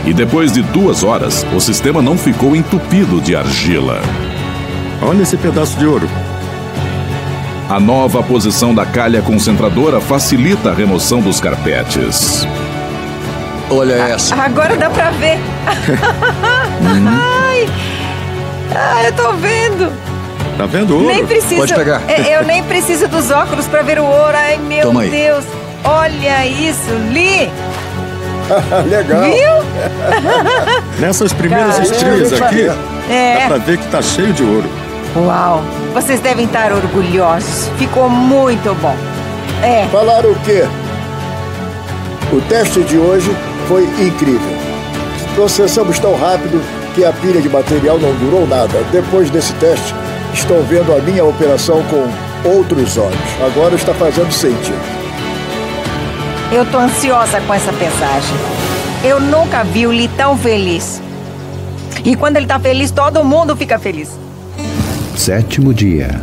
E depois de 2 horas, o sistema não ficou entupido de argila. Olha esse pedaço de ouro. A nova posição da calha concentradora facilita a remoção dos carpetes. Olha essa. Agora dá pra ver. Ai, eu tô vendo. Tá vendo o ouro? Nem preciso. Pode pegar. Eu nem preciso dos óculos pra ver o ouro. Ai, meu Toma aí. Deus. Olha isso, Lee. Legal. Viu? Nessas primeiras Caramba. estrias aqui, É. dá pra ver que tá cheio de ouro. Uau. Vocês devem estar orgulhosos. Ficou muito bom. É. Falaram o quê? O teste de hoje foi incrível. Processamos tão rápido que a pilha de material não durou nada. Depois desse teste, estão vendo a minha operação com outros olhos. Agora está fazendo sentido. Eu tô ansiosa com essa pesagem. Eu nunca vi o Lee tão feliz. E quando ele tá feliz, todo mundo fica feliz. 7º dia.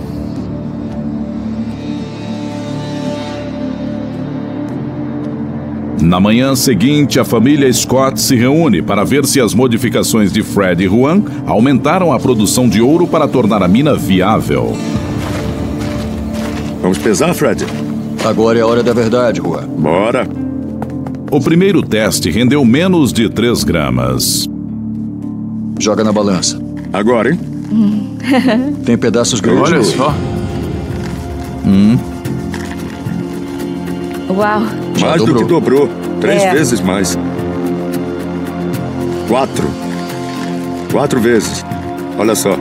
Na manhã seguinte, a família Scott se reúne para ver se as modificações de Fred e Juan aumentaram a produção de ouro para tornar a mina viável. Vamos pesar, Fred? Agora é a hora da verdade, Juan. Bora. O primeiro teste rendeu menos de 3 gramas. Joga na balança. Agora, hein? Tem pedaços grandes. Olha de ouro. só. Uau. Já Mais do que dobrou. 3 É. vezes mais. 4. 4 vezes. Olha só.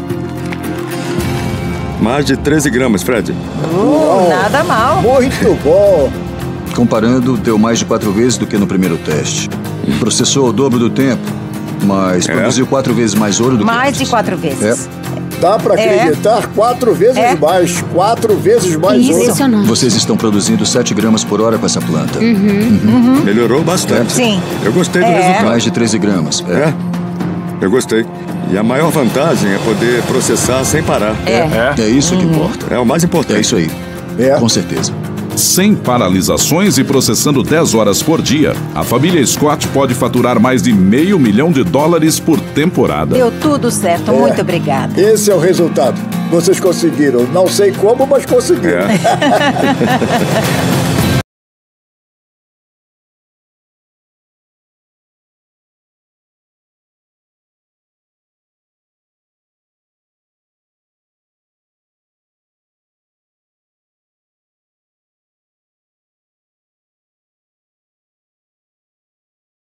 Mais de 13 gramas, Fred. Nada mal. Muito bom. Comparando, deu mais de 4 vezes do que no primeiro teste. Processou o dobro do tempo, mas produziu 4 vezes mais ouro do que Mais antes. de 4 vezes. Dá pra acreditar 4 vezes É. mais. 4 vezes mais ouro. Impressionante. Vocês estão produzindo 7 gramas por hora com essa planta. Melhorou bastante. Sim. Eu gostei do resultado. Mais de 13 gramas. É. Eu gostei. E a maior vantagem é poder processar sem parar. É isso que importa. É o mais importante. É isso aí. É. Com certeza. Sem paralisações e processando 10 horas por dia, a família Scott pode faturar mais de $500 milhão por temporada. Deu tudo certo. Muito obrigada. Esse é o resultado. Vocês conseguiram. Não sei como, mas conseguiram. É.